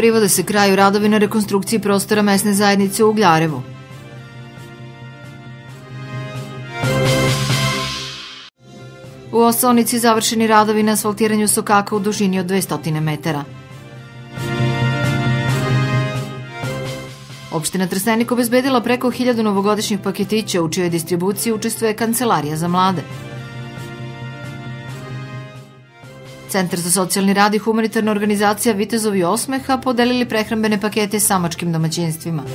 Privode se kraju radovi na rekonstrukciji prostora mesne zajednice u Ugljarevu. U Osonici završeni radovi na asfaltiranju sokaka u dužini od 200 metara. Opština Trstenik obezbedila preko 1000 novogodišnjih paketića u čijoj distribuciji učestvuje Kancelarija za mlade. Centar za socijalni rad i humanitarna organizacija Vitezovi osmeha podelili prehrambene pakete samačkim domaćinstvima.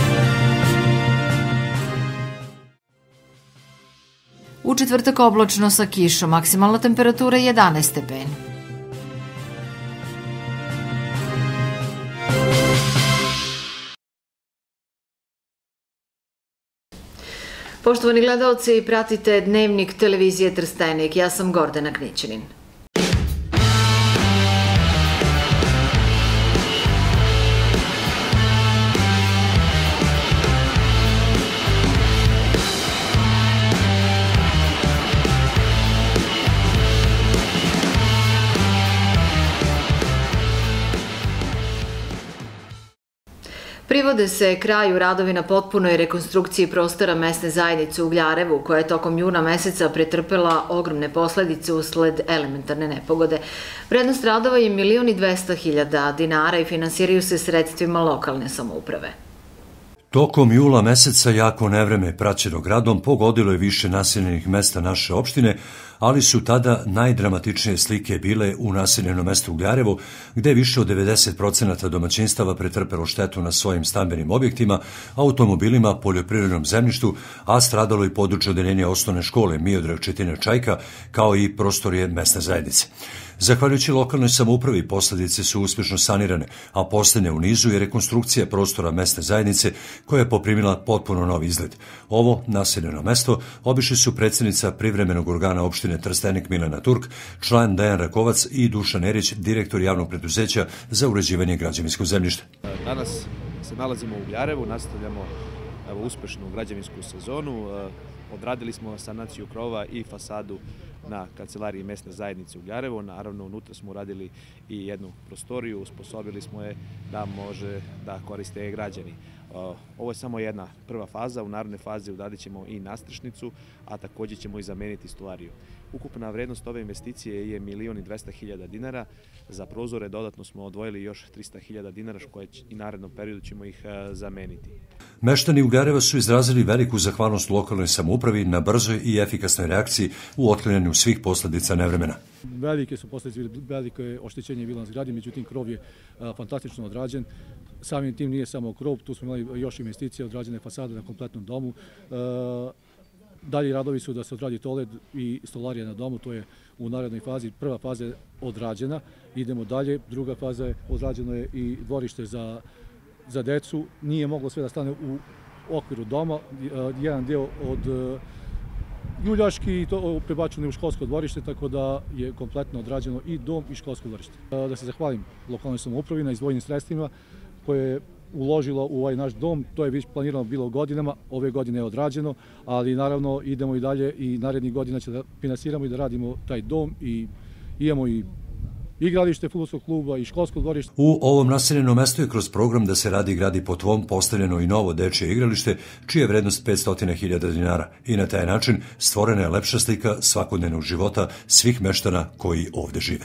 U četvrtak oblačno sa kišom, maksimalna temperatura 11 stepeni. Poštovani gledaoci, pratite Dnevnik televizije Trstenik. Ja sam Gordana Knićanin. Privode se kraju radovi na potpunoj rekonstrukciji prostora mesne zajednice u Ugljarevu, koja je tokom juna meseca pretrpela ogromne posledice usled elementarne nepogode. Vrednost radova je 1.200.000 dinara i finansiraju se sredstvima lokalne samouprave. Tokom jula meseca jako nevreme praćeno gradom pogodilo je više naseljenih mesta naše opštine, ali su tada najdramatičnije slike bile u naseljenom mestu Ugljarevo, gde je više od 90% domaćinstava pretrpelo štetu na svojim stambenim objektima, automobilima, poljoprivrednom zemljištu, a stradalo i područje odeljenja osnovne škole Miodrag Četina Čajka, kao i prostorije mesne zajednice. Zahvaljujući lokalnoj samoupravi, posledice su uspešno sanirane, a poslednja u nizu je rekonstrukcija prostora mesne zajednice koja je poprimila potpuno novi izgled. Ovo naseljeno mesto obišli su predsjednica privremenog organa opštine Trstenik Milena Turk, član Dejan Rakovac i Dušan Erić, direktor javnog preduzeća za uređivanje građevinskog zemljišta. Danas se nalazimo u Ugljarevu, nastavljamo uspešnu građevinsku sezonu. Odradili smo sanaciju krova i fasadu na Kancelariji mesne zajednice u Ugljarevu. Naravno, unutra smo uradili i jednu prostoriju, usposobili smo je da može da koriste građani. Ovo je samo jedna prva faza, u narednoj fazi uradit ćemo i nastrešnicu, a takođe ćemo i zameniti stolariju. Ukupna vrednost ove investicije je 1.200.000 dinara. Za prozore dodatno smo odvojili još 300.000 dinara, koje i narednom periodu ćemo ih zameniti. Meštani Ugljareva su izrazili veliku zahvalnost lokalnoj samoupravi na brzoj i efikasnoj reakciji u otklanjanju svih posledica nevremena. Velike su posledice, veliko je oštećenje bilo na zgradi, međutim krov je fantastično odrađen. Samim tim nije samo krov, tu smo imali još investicije, odrađene fasade na kompletnom domu. Dalji radovi su da se odradi toalet i stolarija na domu, to je u narednoj fazi. Prva faza je odrađena, idemo dalje, druga faza je odrađeno je i dvorište za decu. Nije moglo sve da stane u okviru doma, jedan deo od Ljuljaški i to prebačeno je u školsko dvorište, tako da je kompletno odrađeno i dom i školsko dvorište. Da se zahvalim lokalnoj samoupravi na izdvojenim sredstvima koje je uložilo u ovaj naš dom. To je već planirano bilo godinama, ove godine je odrađeno, ali naravno idemo i dalje i narednih godina će da finansiramo i da radimo taj dom i imamo i igralište fudbalskog kluba i školsko dvorište. U ovom naseljenom mestu je kroz program Da se radi gradi po tvom postavljeno i novo dečije igralište, čija je vrednost 500.000 dinara i na taj način stvorena je lepša slika svakodnevnog života svih meštana koji ovde žive.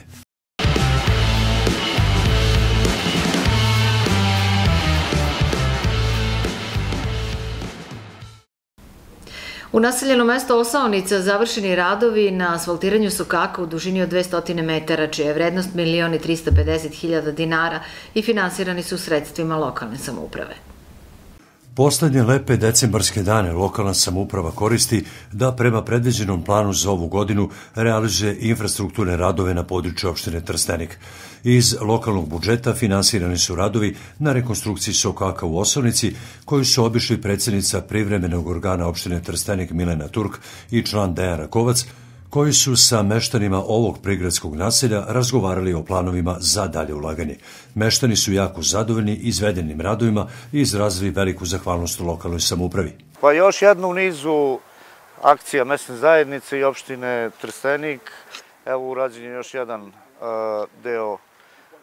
U naseljeno mesto Osaonica završeni radovi na asfaltiranju sokaka u dužini od 200 metara, čija je vrednost 1.350.000 dinara i finansirani su sredstvima lokalne samouprave. Poslednje lepe decembarske dane lokalna samouprava koristi da prema predviđenom planu za ovu godinu realizuje infrastrukturne radove na području opštine Trstenik. Iz lokalnog budžeta finansirani su radovi na rekonstrukciji sokaka u Osonici, koju su obišli predsjednica privremenog organa opštine Trstenik Milena Turk i član Dejan Rakovac, koji su sa meštanima ovog prigradskog naselja razgovarali o planovima za dalje ulaganje. Meštani su jako zadovoljni izvedenim radovima i izrazili veliku zahvalnost lokalnoj samoupravi. Pa još jedno u nizu akcija mesne zajednice i opštine Trstenik. Evo urađen je još jedan deo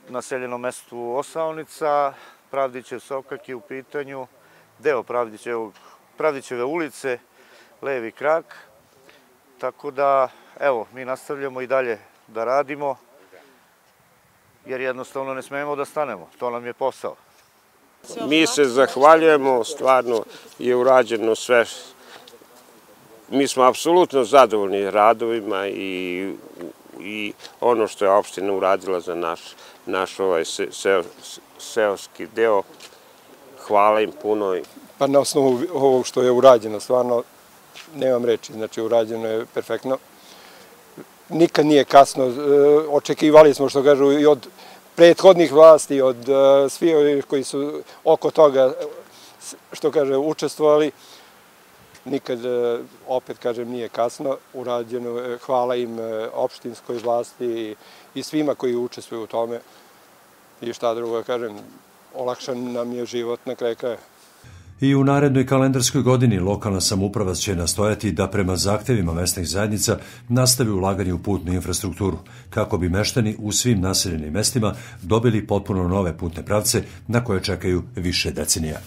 naseljenom mestu Osaonica, Pravdićev sokak je u pitanju, deo Pravdićeve ulice, levi krak. Tako da, evo, mi nastavljamo i dalje da radimo, jer jednostavno ne smemo da stanemo. To nam je posao. Mi se zahvaljujemo, stvarno je urađeno sve. Mi smo apsolutno zadovoljni radovima i ono što je opština uradila za naš ovaj seoski deo. Hvala im puno. Pa na osnovu ovog što je urađeno, stvarno nemam reči, znači urađeno je perfektno. Nikad nije kasno, očekivali smo, što kažu, i od prethodnih vlasti, od svi ovih koji su oko toga, što kaže, učestvovali. Nikad, opet kažem, nije kasno, urađeno, hvala im opštinskoj vlasti i svima koji učestvuju u tome. I šta drugo kažem, olakšan nam je život na kraju kraja. I u narednoj kalendarskoj godini lokalna samouprava će nastojati da prema zahtevima mesnih zajednica nastavi ulaganje u putnu infrastrukturu, kako bi meštani u svim naseljenim mestima dobili potpuno nove putne pravce na koje čekaju više decenija.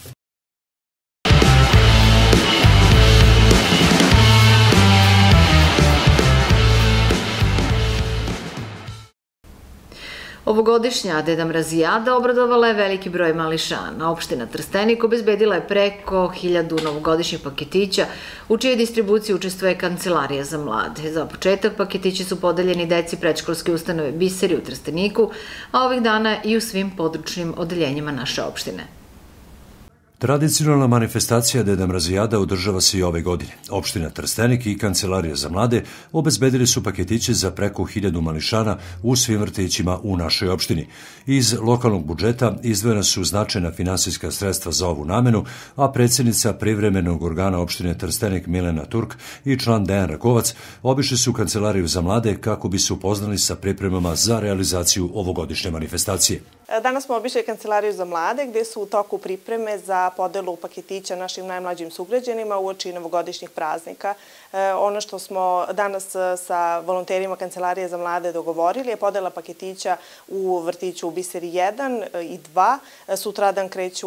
Ovogodišnja Deda Mrazijada obradovala je veliki broj mališana. Opština Trstenik obezbedila je preko 1000 novogodišnjih paketića, u čijoj distribuciji učestvuje Kancelarija za mlade. Za početak paketići su podeljeni deci predškolske ustanove Biseri u Trsteniku, a ovih dana i u svim područnim odeljenjima naše opštine. Tradicionalna manifestacija Deda Mrazijada održava se i ove godine. Opština Trstenik i Kancelarija za mlade obezbedili su paketiće za preko 1000 mališana u svim vrtićima u našoj opštini. Iz lokalnog budžeta izdvojena su značajna finansijska sredstva za ovu namenu, a predsjednica privremenog organa opštine Trstenik Milena Turk i član Dejan Rakovac obišli su Kancelariju za mlade kako bi se upoznali sa pripremama za realizaciju ovogodišnje manifestacije. Danas smo obišli Kancelariju za mlade gde su u toku pripreme za podelu paketića našim najmlađim sugrađanima uoči novogodišnjih praznika. Ono što smo danas sa volonterima Kancelarije za mlade dogovorili je podela paketića u vrtiću u Biseri 1 i 2. Sutradan kreću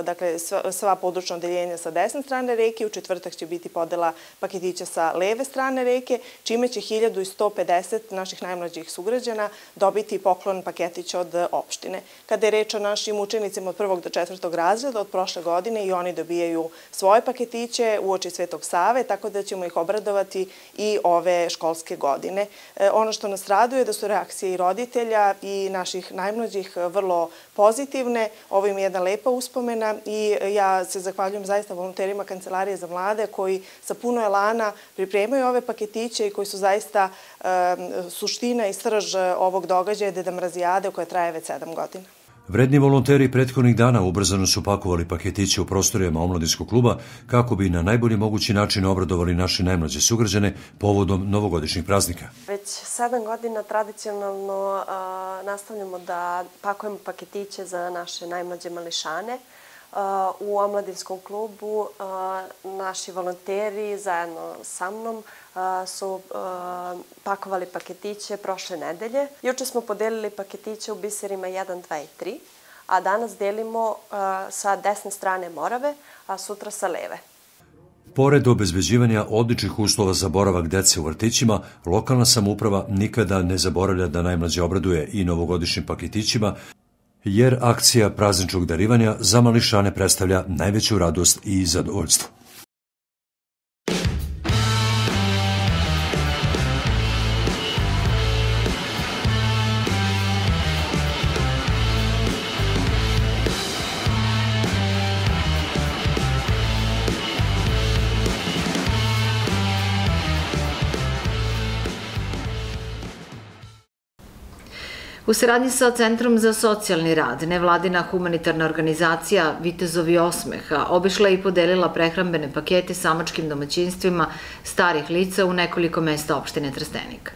sva područna odeljenja sa desne strane reke, u četvrtak će biti podela paketića sa leve strane reke, čime će 1150 naših najmlađih sugrađana dobiti poklon paketića od opštine. Kada je reč o našim učenicima od 1. do 4. razreda, od prošle godine i oni dobijaju svoje paketiće uoči Svetog Save, tako da ćemo ih obradovati i ove školske godine. Ono što nas raduje je da su reakcije i roditelja i naših najmlađih vrlo pozitivne. Ovo im je jedna lepa uspomena i ja se zahvaljujem zaista volonterima Kancelarije za mlade koji sa puno elana pripremaju ove paketiće i koji su zaista suština i srž ovog događaja Deda Mrazijade koja traje već 7 godina. Vredni volonteri prethodnih dana ubrzano su pakovali paketiće u prostorijama omladinskog kluba kako bi na najbolji mogući način obradovali naše najmlađe sugrađane povodom novogodišnjih praznika. Već 7 godina tradicionalno nastavljamo da pakujemo paketiće za naše najmlađe mališane. U omladinskom klubu naši volonteri zajedno sa mnom su pakovali paketiće prošle nedelje. Juče smo podelili paketiće u Biserima 1, 2 i 3, a danas delimo sa desne strane Morave, a sutra sa leve. Pored obezbeđivanja odličnih uslova za boravak dece u vrtićima, lokalna samouprava nikada ne zaboravlja da najmlađe obraduje i novogodišnjim paketićima, jer akcija prazničnog darivanja za mališane predstavlja najveću radost i zadovoljstvo. U saradnji sa Centrom za socijalni rad, nevladina humanitarna organizacija Vitezovi osmeha obišla i podelila prehrambene pakete samačkim domaćinstvima starih lica u nekoliko mesta opštine Trstenik.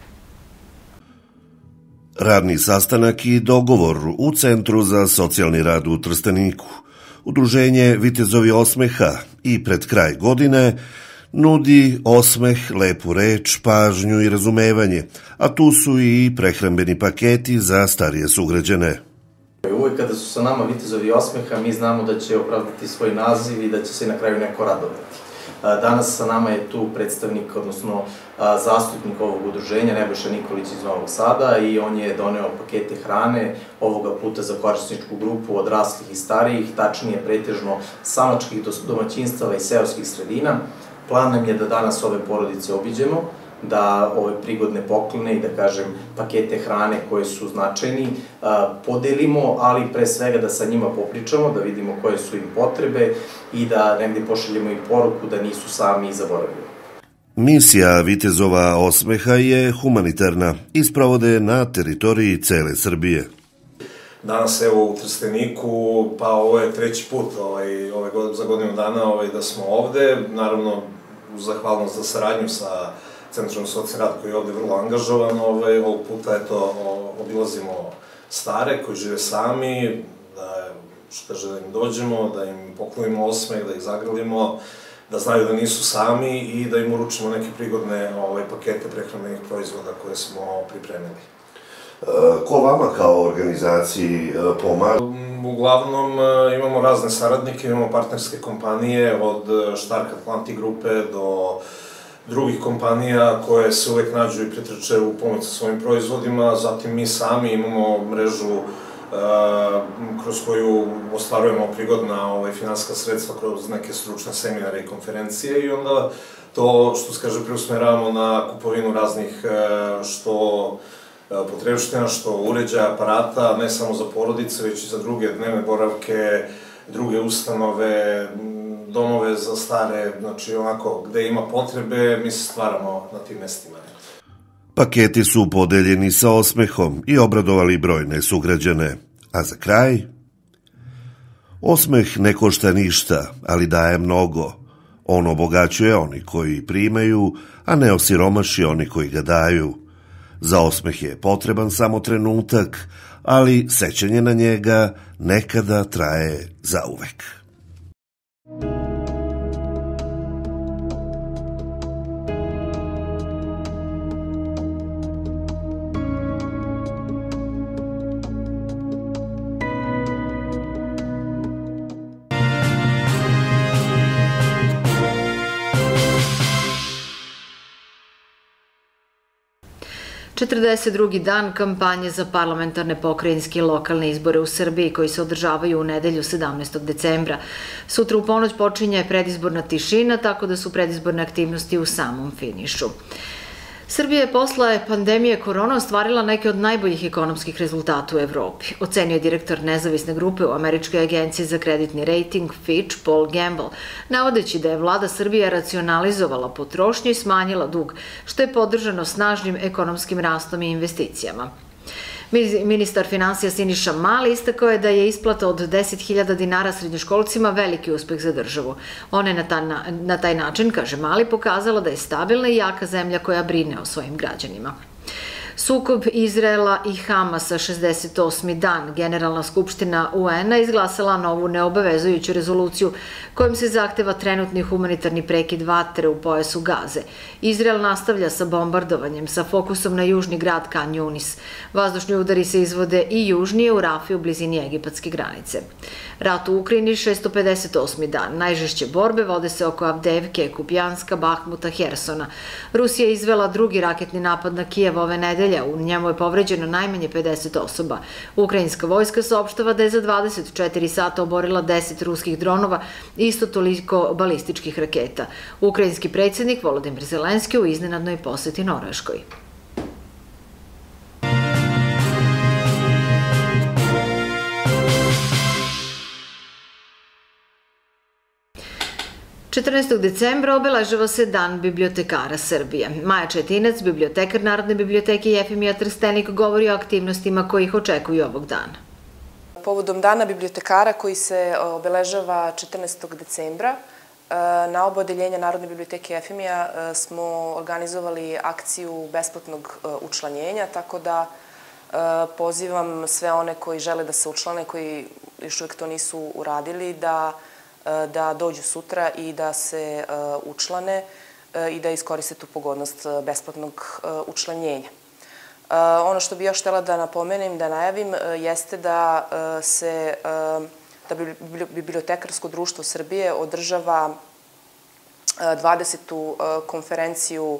Radni sastanak i dogovor u Centru za socijalni rad u Trsteniku. Udruženje Vitezovi osmeha i pred kraj godine nudi osmeh, lepu reč, pažnju i razumevanje, a tu su i prehrambeni paketi za starije sugrađane. Uvijek kada su sa nama Vitezovi osmeha, mi znamo da će opravdati svoj naziv i da će se na kraju neko radovati. Danas sa nama je tu predstavnik, odnosno zastupnik ovog udruženja, Nebojša Nikolić iz Novog Sada, i on je doneo pakete hrane, ovoga puta za korisničku grupu odraslih i starijih, tačnije pretežno samačkih domaćinstava i seoskih sredina. Plan nam je da danas ove porodice obiđemo, da ove prigodne poklone i da kažem pakete hrane koje su značajni podelimo, ali pre svega da sa njima popričamo, da vidimo koje su im potrebe i da negde pošaljemo i poruku da nisu sami i zaboravili. Misija Vitezova osmeha je humanitarna i sprovode na teritoriji cele Srbije. Danas evo u Trsteniku, pa ovo je treći put za godinu dana da smo ovde, naravno uz zahvalnost za saradnju sa Centrom socijalni rad koji je ovde vrlo angažovan, ovog puta obilazimo stare koji žive sami, da im dođemo, da im poklonimo osmeh, da ih zagrlimo, da znaju da nisu sami i da im uručimo neke prigodne pakete prehrambenih proizvoda koje smo pripremili. Ko vama kao organizaciji pomaže? Uglavnom imamo razne saradnike, imamo partnerske kompanije od Stark Atlantic grupe do drugih kompanija koje se uvek nađu i pretrče u pomoć sa svojim proizvodima, zatim mi sami imamo mrežu kroz koju ostvarujemo prigodna finansijska sredstva kroz neke stručne seminare i konferencije i onda to, što se kaže, preusmeravamo na kupovinu raznih što potrepština, što uređaja, aparata, ne samo za porodice, već i za druge dnevne boravke, druge ustanove, domove za stare, znači onako, gde ima potrebe, mi se stvaramo na tim mestima. Paketi su podeljeni sa osmehom i obradovali brojne sugrađane. A za kraj? Osmeh ne košta ništa, ali daje mnogo. On obogaćuje oni koji primaju, a ne osiromaši oni koji ga daju. Za osmeh je potreban samo trenutak, ali sećanje na njega nekada traje zauvek. Četrdeset drugi dan kampanje za parlamentarne, pokrajinske i lokalne izbore u Srbiji koji se održavaju u nedelju 17. decembra. Sutra u ponoć počinje predizborna tišina, tako da su predizborne aktivnosti u samom finišu. Srbija je posle pandemije korona ostvarila neke od najboljih ekonomskih rezultata u Evropi, ocenio je direktor nezavisne grupe u Američkoj agenciji za kreditni rejting Fitch, Paul Gamble, navodeći da je vlada Srbije racionalizovala potrošnju i smanjila dug, što je podržano snažnim ekonomskim rastom i investicijama. Ministar finansija Siniša Mali istakao je da je isplata od 10.000 dinara srednjoškolcima veliki uspeh za državu. Ona je na taj način, kaže Mali, pokazala da je stabilna i jaka zemlja koja brine o svojim građanima. Sukob Izraela i Hamasa 68. dan. Generalna skupština UN-a izglasala novu neobavezujuću rezoluciju kojom se zahteva trenutni humanitarni prekid vatre u pojasu Gaze. Izrael nastavlja sa bombardovanjem sa fokusom na južni grad Kan Yunis. Vazdušni udari se izvode i južnije u Rafi u blizini egipatske granice. Rat u Ukrajini 658. dan. Najžešće borbe vode se oko Avdevke, Kupjanska, Bahmuta, Hersona. Rusija je izvela drugi raketni napad na Kijev ove nedelje. U njemu je povređeno najmanje 50 osoba. Ukrajinska vojska saopštava da je za 24 sata oborila 10 ruskih dronova i isto toliko balističkih raketa. Ukrajinski predsjednik Volodimir Zelenski u iznenadnoj poseti Norveškoj. Četrnaestog decembra obeležava se Dan bibliotekara Srbije. Maja Četinac, bibliotekar Narodne biblioteke Jefimija Trstenik, govori o aktivnostima koji ih očekuju ovog dana. Povodom Dana bibliotekara koji se obeležava 14. decembra, na oba odeljenja Narodne biblioteke Jefimija smo organizovali akciju besplatnog učlanjenja, tako da pozivam sve one koji žele da se učlane, koji još uvijek to nisu uradili, da dođu sutra i da se učlane i da iskoriste tu pogodnost besplatnog učlanjenja. Ono što bih još htjela da napomenem, da najavim, jeste da Bibliotekarsko društvo Srbije održava 20. konferenciju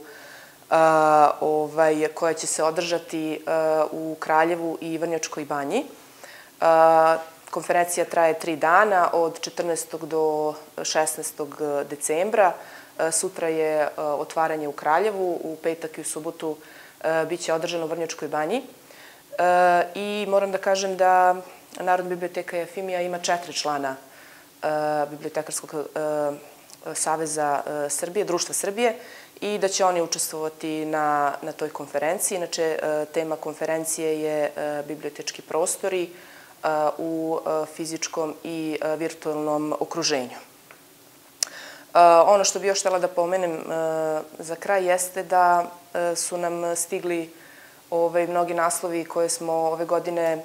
koja će se održati u Kraljevu i Vrnjačkoj banji. Konferencija traje 3 dana, od 14. do 16. decembra. Sutra je otvaranje u Kraljevu, u petak i u subotu biće održano u Vrnjačkoj banji. I moram da kažem da Narodna biblioteka Jefimija ima 4 člana Bibliotekarskog saveza Srbije, Društva Srbije, i da će oni učestvovati na toj konferenciji. Inače, tema konferencije je bibliotečki prostori u fizičkom i virtualnom okruženju. Ono što bih još htjela da pomenem za kraj jeste da su nam stigli mnogi naslovi koje smo ove godine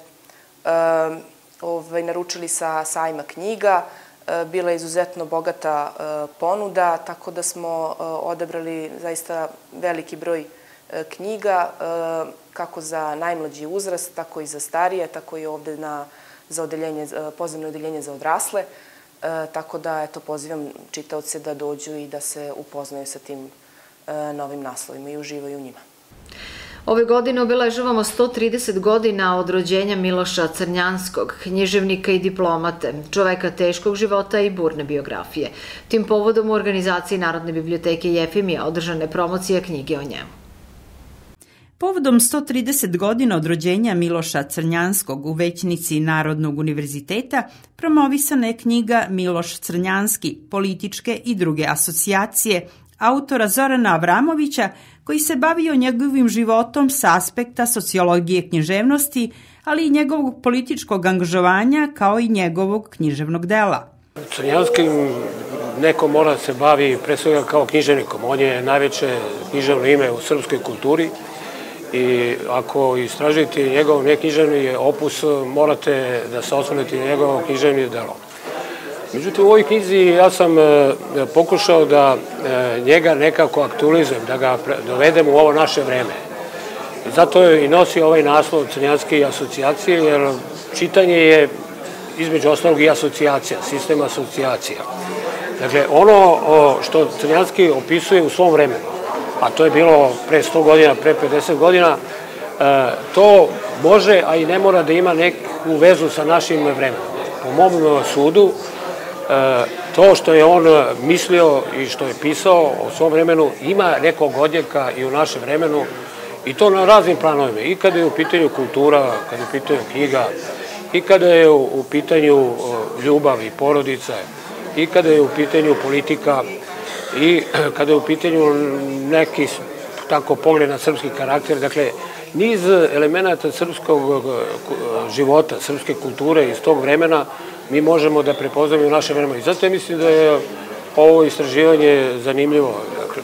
naručili sa sajma knjiga. Bila je izuzetno bogata ponuda, tako da smo odabrali zaista veliki broj knjiga, kako za najmlađi uzrast, tako i za starije, tako i ovde za pozivno odeljenje za odrasle. Tako da, eto, pozivam čitaoce da dođu i da se upoznaju sa tim novim naslovima i uživaju u njima. Ove godine obeležavamo 130 godina od rođenja Miloša Crnjanskog, književnika i diplomate, čoveka teškog života i burne biografije. Tim povodom u organizaciji Narodne biblioteke Jefimija održane promocija knjige o njemu. Povodom 130 godina od rođenja Miloša Crnjanskog u većnici Narodnog univerziteta promovisana je knjiga Miloš Crnjanski, političke i druge asocijacije, autora Zorana Avramovića, koji se bavio njegovim životom sa aspekta sociologije književnosti, ali i njegovog političkog angažovanja kao i njegovog književnog dela. Crnjanskim neko mora se bavi pre svega kao književnikom. On je najveće književno ime u srpskoj kulturi i ako istražujete njegov neknjiževni opus, morate da se osvrnete na njegovo književni delo. Međutim, u ovoj knjizi ja sam pokušao da njega nekako aktualizujem, da ga dovedem u ovo naše vreme. Zato je i nosi ovaj naslov Crnjanske asocijacije, jer čitanje je između ostalog i asocijacija, sistem asocijacija. Dakle, ono što Crnjanski opisuje u svom vremenu, a to je bilo pre 100 godina, pre 50 godina, to može, a i ne mora da ima neku vezu sa našim vremenom. Po mom sudu, to što je on mislio i što je pisao o svom vremenu ima nekog odjeka i u našem vremenu, i to na raznim planovima, i kada je u pitanju kultura, kada je u pitanju knjiga, i kada je u pitanju ljubav i porodica, i kada je u pitanju politika, i kada je u pitanju neki tako pogled na srpski karakter. Dakle, niz elemenata srpskog života, srpske kulture iz tog vremena mi možemo da prepoznamo u našem vremenu. I zato mislim da je ovo istraživanje zanimljivo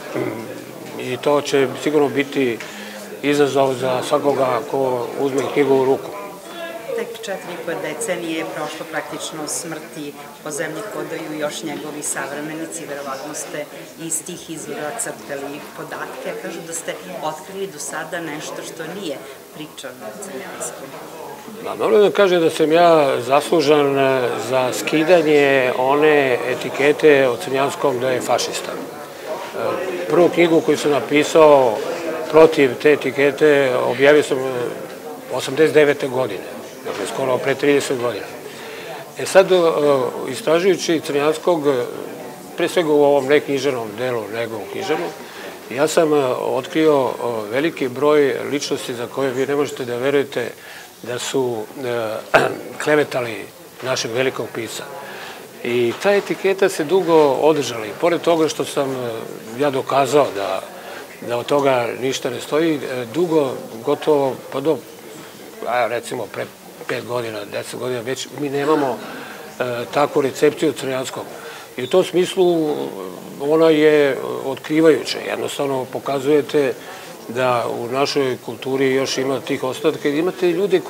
i to će sigurno biti izazov za svakoga ko uzme knjigu u ruku. Tek 4,5 decenije je prošlo praktično smrti, po zemlji hodaju još njegovi savremenici, verovatno ste iz tih izvora crpeli podatke, kažu da ste otkrili do sada nešto što nije priča o Crnjanskom. Moram da kažem da sam ja zaslužan za skidanje one etikete o Crnjanskom da je fašista. Prvu knjigu koju sam napisao protiv te etikete objavio sam 89. godine, dakle skoro pre 30 godina. Sad, istražujući Crnjanskog, pre svega u ovom neknjiževnom delu, njegovom književnom, ja sam otkrio veliki broj ličnosti za koje vi ne možete da verujete da su klevetali našeg velikog pisca. I ta etiketa se dugo održala i pored toga što sam ja dokazao da od toga ništa ne stoji, dugo, gotovo, pa do, recimo pre 5 godina, 10 godina, već mi nemamo takvu recepciju Crnjanskog. I u tom smislu ona je otkrivajuća. Jednostavno pokazujete da u našoj kulturi još ima tih ostataka. Imate ljude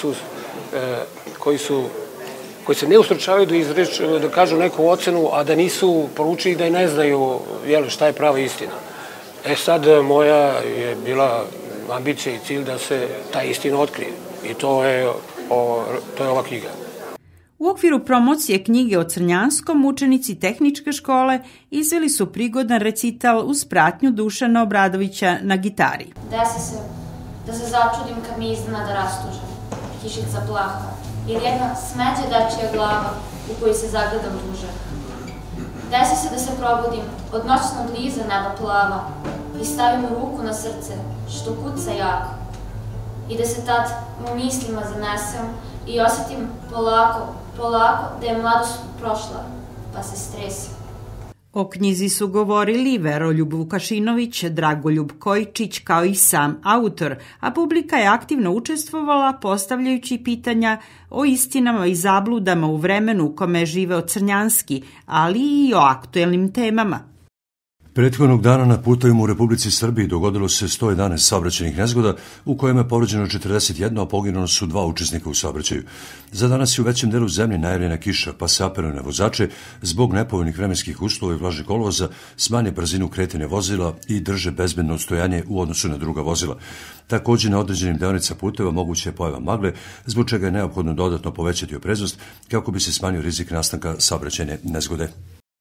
koji se ne ustručavaju da kažu neku ocenu, a da nisu poručili da i ne znaju šta je prava istina. Sad moja je bila ambicija i cilj da se ta istina otkrije. I to je ova knjiga. U okviru promocije knjige o Crnjanskom učenici tehničke škole izveli su prigodan recital uz pratnju Dušana Obradovića na gitari. Desi se da se začudim kad mi iznenada rastuže, kišica plaha ili jedna smeđa dečija glava u koju se zagledam duže. Desi se da se probudim od noćnog liza neba plava i stavim ruku na srce što kuca jako i da se tad u mislima zanesem i osjetim polako da je mladost prošla, pa se stresem. O knjizi su govorili Veroljub Vukašinović, Dragoljub Kojičić kao i sam autor, a publika je aktivno učestvovala postavljajući pitanja o istinama i zabludama u vremenu u kome je živeo Crnjanski, ali i o aktuelnim temama. Prethodnog dana na putevima u Republici Srbiji dogodilo se 111 saobraćajnih nezgoda u kojima je povređeno 41, a poginulo su 2 učesnika u saobraćaju. Za danas je u većem delu zemlje najavljena kiša, pa se apeluje na vozače zbog nepovoljnih vremenskih uslova i vlažnih kolovoza smanje brzinu kretanja vozila i drže bezbedno odstojanje u odnosu na druga vozila. Također na određenim deonica puteva moguće je pojava magle, zbog čega je neophodno dodatno povećati opreznost kako bi se smanjio rizik nastanka saobraćajne nezgode.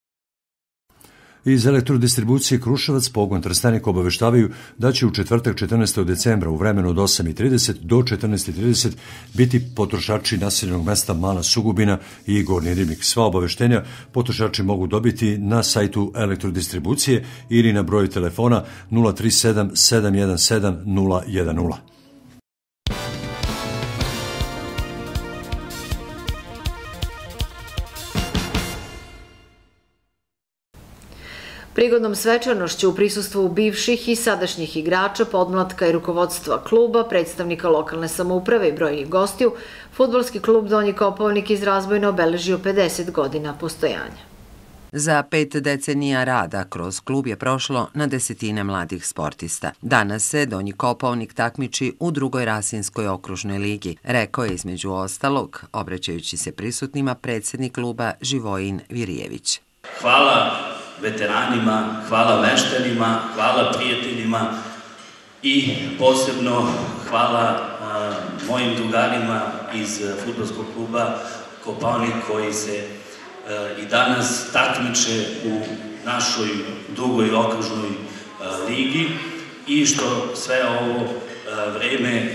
Iz elektrodistribucije Kruševac pogon Trstenik obaveštavaju da će u četvrtak 14. decembra u vremenu od 8:30 do 14:30 biti potrošači naseljenog mesta Mala Sugubina i Gornji Ribnik. Sva obaveštenja potrošači mogu dobiti na sajtu elektrodistribucije ili na broju telefona 037 717 010. Prigodnom svečanošću u prisustvu bivših i sadašnjih igrača, podmlatka i rukovodstva kluba, predstavnika lokalne samouprave i brojnih gostiju, fudbalski klub Donji Kopaonik iz Razbojne obeležio 50 godina postojanja. Za 5 decenija rada kroz klub je prošlo na desetine mladih sportista. Danas se Donji Kopaonik takmiči u drugoj Rasinskoj okružnoj ligi, rekao je između ostalog, obraćajući se prisutnima, predsjednik kluba Živojin Virijević. Hvala veteranima, hvala meštanima, hvala prijateljima i posebno hvala mojim drugarima iz fudbalskog kluba Kopaonik koji se i danas takmiče u našoj drugoj okružnoj ligi i što sve ovo vreme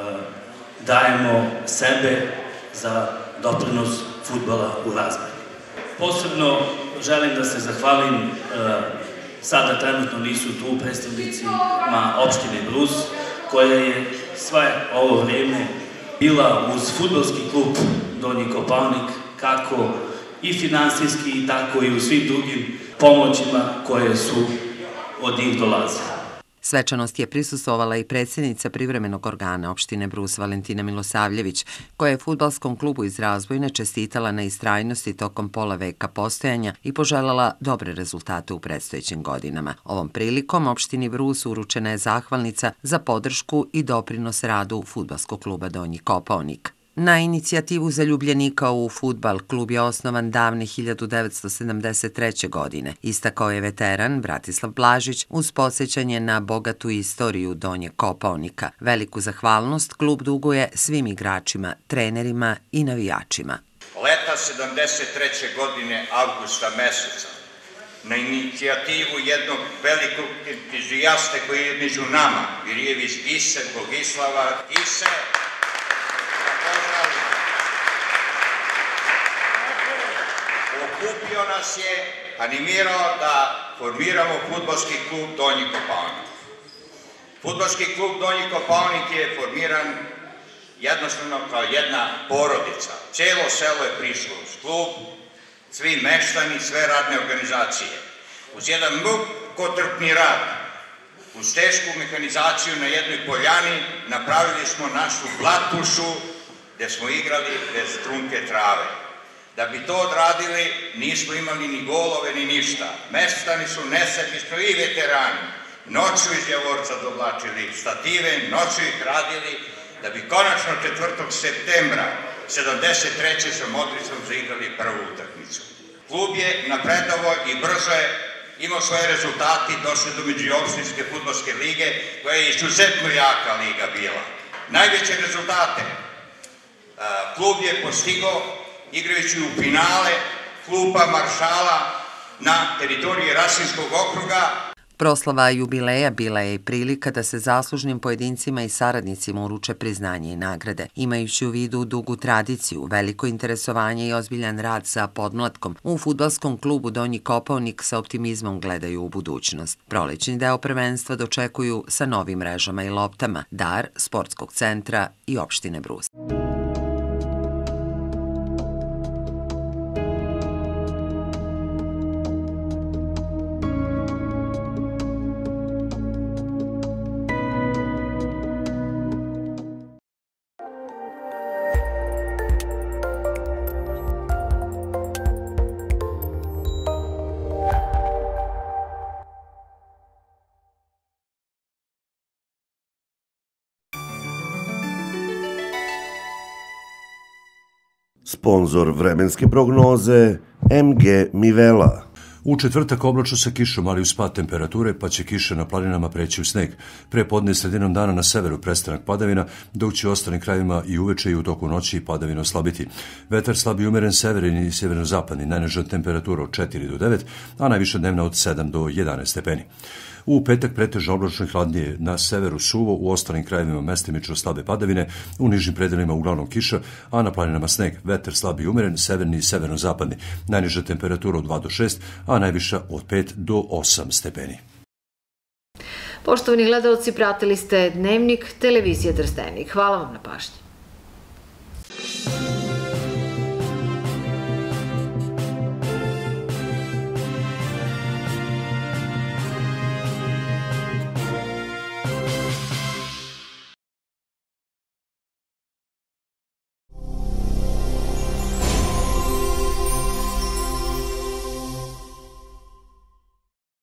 dajemo sebe za doprinos fudbala u Razbojni. Posebno želim da se zahvalim, sada trenutno nisu tu predstavnicima opštine Brus, koja je sve ovo vreme bila uz fudbalski klub Donji Kopaonik, kako i finansijski, tako i u svim drugim pomoćima koje su od njih dolazile. Svečanost je prisustvovala i predsjednica privremenog organa opštine Brus Valentina Milosavljević, koja je fudbalskom klubu iz Razbojne čestitala na istrajnosti tokom pola veka postojanja i poželjela dobre rezultate u predstojećim godinama. Ovom prilikom opštini Brus uručena je zahvalnica za podršku i doprinos radu fudbalskog kluba Donji Kopaonik. Na inicijativu zaljubljenika u fudbal klub je osnovan davne 1973. godine. Istakao je veteran Bratislav Blažić uz podsjećanje na bogatu istoriju Donje Kopaonika. Veliku zahvalnost klub duguje svim igračima, trenerima i navijačima. Leta 73. godine avgusta meseca na inicijativu jednog velikog entuzijaste koji je među nama, Virijević Gise, Bogislava Gise, okupio nas je, animirao da formiramo fudbalski klub Donji Kopaonik. Fudbalski klub Donji Kopaonik je formiran jednostavno kao jedna porodica. Celo selo je prišlo uz klub, svi meštani, sve radne organizacije. Uz jedan mukotrpni rad, uz tešku mehanizaciju na jednoj poljani, napravili smo našu blatušu gde smo igrali bez trunke trave. Da bi to odradili, nismo imali ni golove, ni ništa. Meštani su nesebično i veterani. Noću iz Javorca dovlačili stative, noću ih radili, da bi konačno 4. septembra 73. sa Modricom zaigrali prvu utakmicu. Klub je napredovo i brzo je imao svoje rezultate i došao do međuopštinske fudbalske lige, koja je izuzetno jaka liga bila. Najveće rezultate klub je postigao igrajući u finale kluba Maršala na teritoriji Rasinskog okruga. Proslava jubileja bila je i prilika da se zaslužnim pojedincima i saradnicima uruče priznanje i nagrade. Imajući u vidu dugu tradiciju, veliko interesovanje i ozbiljan rad sa podmlatkom, u fudbalskom klubu Donji Kopaonik sa optimizmom gledaju u budućnost. Prolećni deo prvenstva dočekuju sa novim mrežama i loptama, dar sportskog centra i opštine Brus. Sponzor vremenske prognoze MG Mivela. U četvrtak oblačno sa kišom, ali uz pad temperature, pa će kiša na planinama preći u sneg. Pre podne sredinom dana na severu prestanak padavina, dok će u ostalim krajevima i uveče i u toku noći padavina oslabiti. Vetar slab i umeren severni i severno-zapadni, najniža temperatura od 4 do 9, a najviša dnevna od 7 do 11 stepeni. U petak pretežno oblačno i hladnije, na severu suvo, u ostalim krajevima mestimično slabe padavine, u nižim predelima uglavnom kiša, a na planinama sneg. Vetar slab i umeren, severni i severno-zapadni, najniža temperatura od 2 do 6, a najviša od 5 do 8 stepeni. Poštovani gledalci, pratili ste Dnevnik televizije Trstenik. Hvala vam na pažnji.